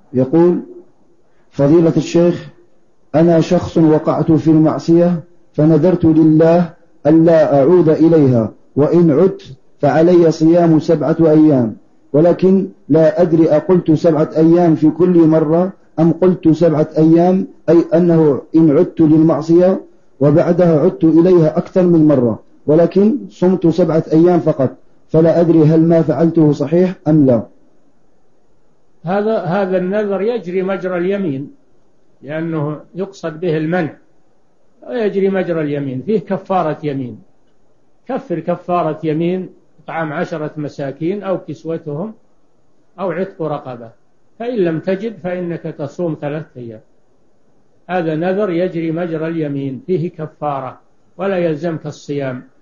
يقول: فضيلة الشيخ، أنا شخص وقعت في المعصية فنذرت لله ألا أعود إليها، وإن عدت فعلي صيام 7 أيام، ولكن لا أدري أقلت 7 أيام في كل مرة أم قلت 7 أيام، أي أنه إن عدت للمعصية وبعدها عدت إليها أكثر من مرة، ولكن صمت 7 أيام فقط، فلا أدري هل ما فعلته صحيح أم لا. هذا النذر يجري مجرى اليمين، لأنه يقصد به المنع، ويجري مجرى اليمين، فيه كفارة يمين، كفر كفارة يمين، إطعام 10 مساكين أو كسوتهم أو عتق رقبة، فإن لم تجد فإنك تصوم 3 أيام. هذا نذر يجري مجرى اليمين، فيه كفارة ولا يلزمك الصيام.